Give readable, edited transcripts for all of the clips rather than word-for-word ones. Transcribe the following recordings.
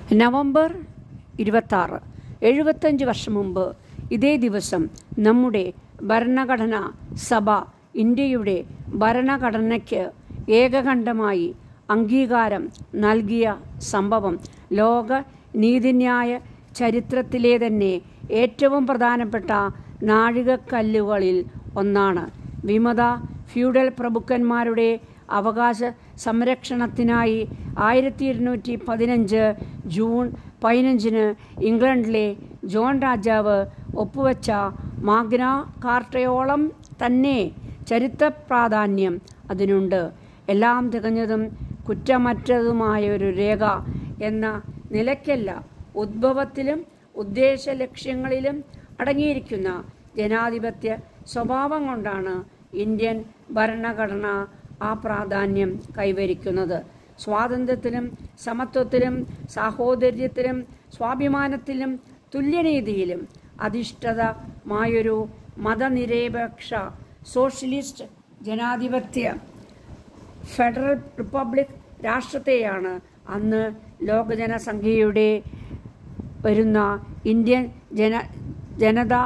November 26, 75 വർഷം മുമ്പ് ഇതേ ദിവസം നമ്മുടെ ഭരണഘടനാ സഭ ഇന്ത്യയുടെ ഭരണഘടനയ്ക്ക് ഏകകണ്ഠമായി അംഗീകാരം നൽകിയ സംഭവം ലോക നീതിന്യായ ചരിത്രത്തിലെ തന്നെ ഏറ്റവും പ്രധാനപ്പെട്ട നാഴികക്കല്ലുകളിൽ ഒന്നാണ്. വിമത ഫ്യൂഡൽ പ്രഭുക്കന്മാരുടെ അവകാശ സംരക്ഷണത്തിനായി 1215 ജൂൺ 15 ഇംഗ്ലണ്ടിലെ ജോൺ രാജാവ് ഒപ്പുവെച്ച മാഗ്ന കാർട്ടയോളം തന്നെ ചരിത്ര പ്രാധാന്യം അതിനുണ്ട്. എല്ലാം തികഞ്ഞതും കുറ്റമറ്റതുമായൊരു രേഖ എന്ന നിലയ്ക്കല്ല, ഉദ്ഭവത്തിലും ഉദ്ദേശ ലക്ഷ്യങ്ങളിലും അടങ്ങിയിരിക്കുന്ന ജനാധിപത്യ സ്വഭാവം കൊണ്ടാണ് ഇന്ത്യൻ ഭരണഘടന ആ പ്രാധാന്യം കൈവരിക്കുന്നത്. സ്വാതന്ത്ര്യത്തിലും സമത്വത്തിലും സാഹോദര്യത്തിലും സ്വാഭിമാനത്തിലും തുല്യനീതിയിലും അധിഷ്ഠിതമായൊരു മതനിരപേക്ഷ സോഷ്യലിസ്റ്റ് ജനാധിപത്യ ഫെഡറൽ റിപ്പബ്ലിക് രാഷ്ട്രത്തെയാണ് അന്ന് ലോകജനസംഖ്യയുടെ വരുന്ന ഇന്ത്യൻ ജനത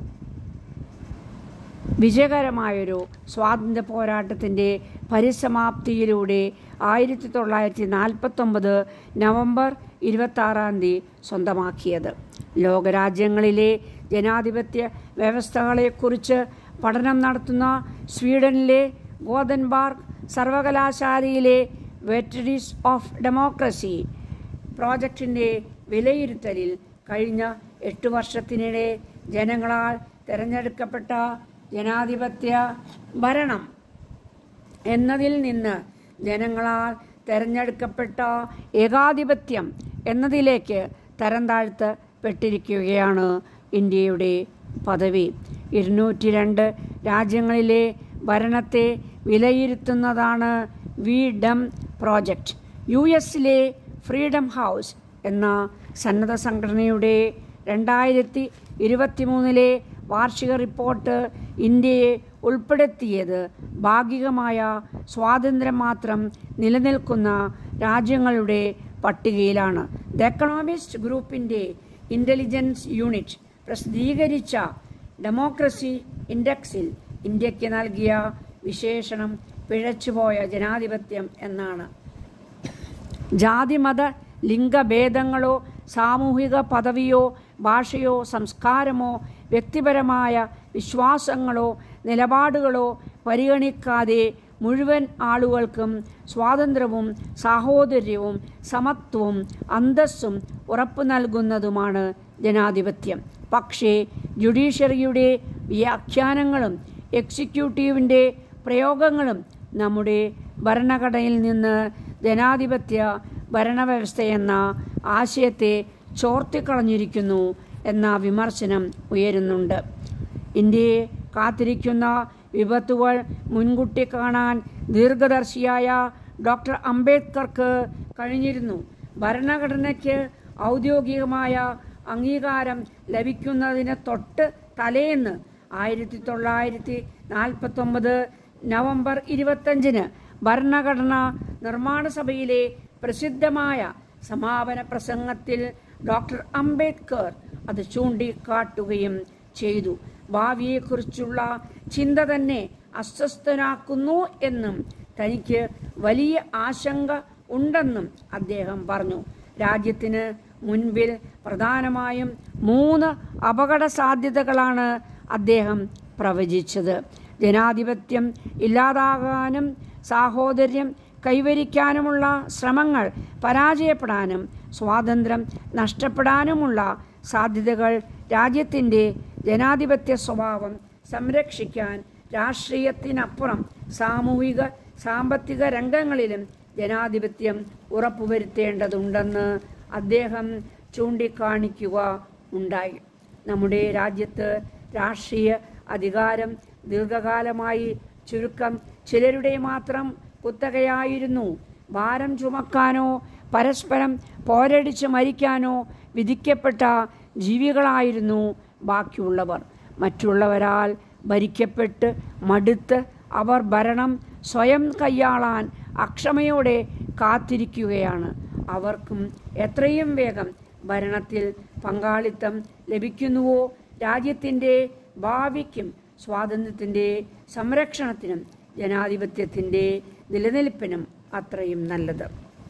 വിജയകരമായൊരു സ്വാതന്ത്ര്യ പോരാട്ടത്തിൻ്റെ പരിസമാപ്തിയിലൂടെ 1949 നവംബർ 26 സ്വന്തമാക്കിയത്. ലോകരാജ്യങ്ങളിലെ ജനാധിപത്യ വ്യവസ്ഥകളെക്കുറിച്ച് പഠനം നടത്തുന്ന സ്വീഡനിലെ ഗോതൻബർഗ് സർവകലാശാലയിലെ വെറ്ററീസ് ഓഫ് ഡെമോക്രസി പ്രോജക്റ്റിൻ്റെ വിലയിരുത്തലിൽ കഴിഞ്ഞ 8 വർഷത്തിനിടെ ജനങ്ങളാൽ തിരഞ്ഞെടുക്കപ്പെട്ട ജനാധിപത്യ ഭരണം എന്നതിൽ നിന്ന് ജനങ്ങളാൽ തിരഞ്ഞെടുക്കപ്പെട്ട ഏകാധിപത്യം എന്നതിലേക്ക് തരം താഴ്ത്തപ്പെട്ടിരിക്കുകയാണ് ഇന്ത്യയുടെ പദവി. 202 രാജ്യങ്ങളിലെ ഭരണത്തെ വിലയിരുത്തുന്നതാണ് വി-ഡം പ്രോജക്റ്റ്. US-ലെ ഫ്രീഡം ഹൗസ് എന്ന സന്നദ്ധ സംഘടനയുടെ 2023 വാർഷിക റിപ്പോർട്ട് ഇന്ത്യയെ ഉൾപ്പെടുത്തിയത് ഭാഗികമായ സ്വാതന്ത്ര്യം മാത്രം നിലനിൽക്കുന്ന രാജ്യങ്ങളുടെ പട്ടികയിലാണ്. ദ എക്കണോമിസ്റ്റ് ഗ്രൂപ്പിൻ്റെ ഇൻ്റലിജൻസ് യൂണിറ്റ് പ്രസിദ്ധീകരിച്ച ഡെമോക്രസി ഇൻഡെക്സിൽ ഇന്ത്യക്ക് നൽകിയ വിശേഷണം പിഴച്ചുപോയ ജനാധിപത്യം എന്നാണ്. ജാതിമത ലിംഗഭേദങ്ങളോ സാമൂഹിക പദവിയോ ഭാഷയോ സംസ്കാരമോ വ്യക്തിപരമായ വിശ്വാസങ്ങളോ നിലപാടുകളോ പരിഗണിക്കാതെ മുഴുവൻ ആളുകൾക്കും സ്വാതന്ത്ര്യവും സാഹോദര്യവും സമത്വവും അന്തസ്സും ഉറപ്പു നൽകുന്നതുമാണ് ജനാധിപത്യം. പക്ഷേ ജുഡീഷ്യറിയുടെ വ്യാഖ്യാനങ്ങളും എക്സിക്യൂട്ടീവിൻ്റെ പ്രയോഗങ്ങളും നമ്മുടെ ഭരണഘടനയിൽ നിന്ന് ജനാധിപത്യ ഭരണവ്യവസ്ഥയെന്ന ആശയത്തെ ചോർത്തിക്കളഞ്ഞിരിക്കുന്നു എന്ന വിമർശനം ഉയരുന്നുണ്ട്. ഇന്ത്യയെ കാത്തിരിക്കുന്ന വിപത്തുകൾ മുൻകൂട്ടി കാണാൻ ദീർഘദർശിയായ ഡോക്ടർ അംബേദ്കർക്ക് കഴിഞ്ഞിരുന്നു. ഭരണഘടനയ്ക്ക് ഔദ്യോഗികമായ അംഗീകാരം ലഭിക്കുന്നതിന് തൊട്ട് തലേന്ന് 1949 നവംബർ 25 ഭരണഘടനാ നിർമ്മാണ സഭയിലെ പ്രസിദ്ധമായ സമാപന പ്രസംഗത്തിൽ ഡോക്ടർ അംബേദ്കർ അത് ചൂണ്ടിക്കാട്ടുകയും ചെയ്തു. ഭാവിയെക്കുറിച്ചുള്ള ചിന്ത തന്നെ അസ്വസ്ഥനാക്കുന്നു എന്നും തനിക്ക് വലിയ ആശങ്ക ഉണ്ടെന്നും അദ്ദേഹം പറഞ്ഞു. രാജ്യത്തിന് മുൻപിൽ പ്രധാനമായും 3 അപകട സാധ്യതകളാണ് അദ്ദേഹം പ്രവചിച്ചത്. ജനാധിപത്യം ഇല്ലാതാകാനും സാഹോദര്യം കൈവരിക്കാനുമുള്ള ശ്രമങ്ങൾ പരാജയപ്പെടാനും സ്വാതന്ത്ര്യം നഷ്ടപ്പെടാനുമുള്ള സാധ്യതകൾ. രാജ്യത്തിൻ്റെ ജനാധിപത്യ സ്വഭാവം സംരക്ഷിക്കാൻ രാഷ്ട്രീയത്തിനപ്പുറം സാമൂഹിക സാമ്പത്തിക രംഗങ്ങളിലും ജനാധിപത്യം ഉറപ്പുവരുത്തേണ്ടതുണ്ടെന്ന് അദ്ദേഹം ചൂണ്ടിക്കാണിക്കുക ഉണ്ടായി. നമ്മുടെ രാജ്യത്ത് രാഷ്ട്രീയ അധികാരം ദീർഘകാലമായി ചുരുക്കം ചിലരുടെ മാത്രം കുത്തകയായിരുന്നു. ഭാരം ചുമക്കാനോ പരസ്പരം പോരടിച്ച് മരിക്കാനോ വിധിക്കപ്പെട്ട ജീവികളായിരുന്നു ബാക്കിയുള്ളവർ. മറ്റുള്ളവരാൽ ഭരിക്കപ്പെട്ട് മടുത്ത് അവർ ഭരണം സ്വയം കൈയാളാൻ അക്ഷമയോടെ കാത്തിരിക്കുകയാണ്. അവർക്കും എത്രയും വേഗം ഭരണത്തിൽ പങ്കാളിത്തം ലഭിക്കുന്നുവോ രാജ്യത്തിൻ്റെ ഭാവിക്കും സ്വാതന്ത്ര്യത്തിൻ്റെ സംരക്ഷണത്തിനും ജനാധിപത്യത്തിൻ്റെ നിലനിൽപ്പിനും അത്രയും നല്ലത്.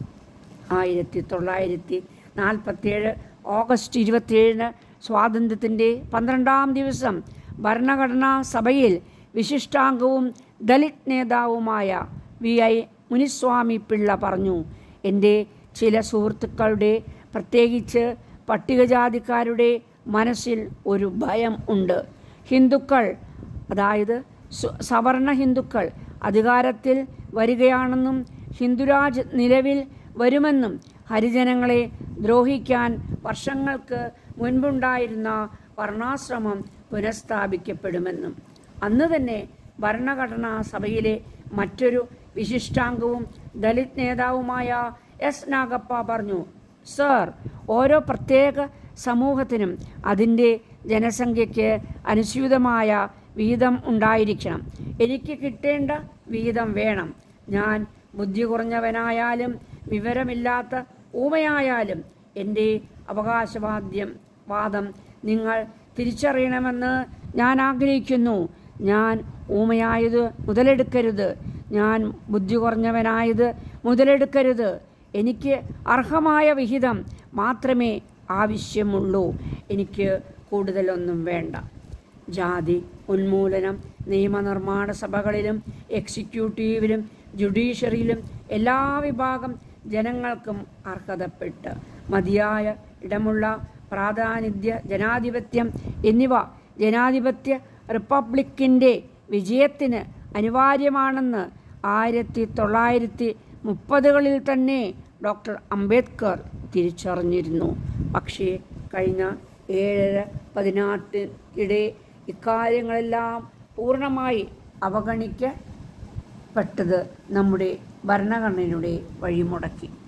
1947 ഓഗസ്റ്റ് 27 സ്വാതന്ത്ര്യത്തിൻ്റെ 12-ാം ദിവസം ഭരണഘടനാ സഭയിൽ വിശിഷ്ടാംഗവും ദലിത് നേതാവുമായ VI മുനിസ്വാമി പിള്ള പറഞ്ഞു, എൻ്റെ ചില സുഹൃത്തുക്കളുടെ, പ്രത്യേകിച്ച് പട്ടികജാതിക്കാരുടെ മനസ്സിൽ ഒരു ഭയം ഉണ്ട്. ഹിന്ദുക്കൾ, അതായത് സവർണ ഹിന്ദുക്കൾ അധികാരത്തിൽ വരികയാണെന്നും ഹിന്ദുരാജ് നിലവിൽ വരുമെന്നും ഹരിജനങ്ങളെ ദ്രോഹിക്കാൻ വർഷങ്ങൾക്ക് മുൻപുണ്ടായിരുന്ന വർണ്ണാശ്രമം പുനഃസ്ഥാപിക്കപ്പെടുമെന്നും. അന്ന് തന്നെ ഭരണഘടനാ സഭയിലെ മറ്റൊരു വിശിഷ്ടാംഗവും ദലിത് നേതാവുമായ S. നാഗപ്പ പറഞ്ഞു, സർ, ഓരോ പ്രത്യേക സമൂഹത്തിനും അതിൻ്റെ ജനസംഖ്യയ്ക്ക് അനുസ്യൂതമായ വീതം ഉണ്ടായിരിക്കണം. എനിക്ക് കിട്ടേണ്ട വീതം വേണം. ഞാൻ ബുദ്ധി കുറഞ്ഞവനായാലും വിവരമില്ലാത്ത ഊമയായാലും എൻ്റെ അവകാശവാദം നിങ്ങൾ തിരിച്ചറിയണമെന്ന് ഞാൻ ആഗ്രഹിക്കുന്നു. ഞാൻ ഊമയായത് മുതലെടുക്കരുത്. ഞാൻ ബുദ്ധി കുറഞ്ഞവനായത് മുതലെടുക്കരുത്. എനിക്ക് അർഹമായ വിഹിതം മാത്രമേ ആവശ്യമുള്ളൂ. എനിക്ക് കൂടുതലൊന്നും വേണ്ട. ജാതി ഉന്മൂലനം നിയമനിർമ്മാണ സഭകളിലും എക്സിക്യൂട്ടീവിലും ജുഡീഷ്യറിയിലും എല്ലാ വിഭാഗം ജനങ്ങൾക്കും അർഹതപ്പെട്ട് മതിയായ ഇടമുള്ള പ്രാതിനിധ്യ ജനാധിപത്യം എന്നിവ ജനാധിപത്യ റിപ്പബ്ലിക്കിൻ്റെ വിജയത്തിന് അനിവാര്യമാണെന്ന് 1930-കളിൽ തന്നെ ഡോക്ടർ അംബേദ്കർ തിരിച്ചറിഞ്ഞിരുന്നു. പക്ഷേ കഴിഞ്ഞ 7-18 ഇക്കാര്യങ്ങളെല്ലാം പൂർണ്ണമായി അവഗണിക്കപ്പെട്ടത് നമ്മുടെ ഭരണഘടനയുടെ വഴിമുടക്കി.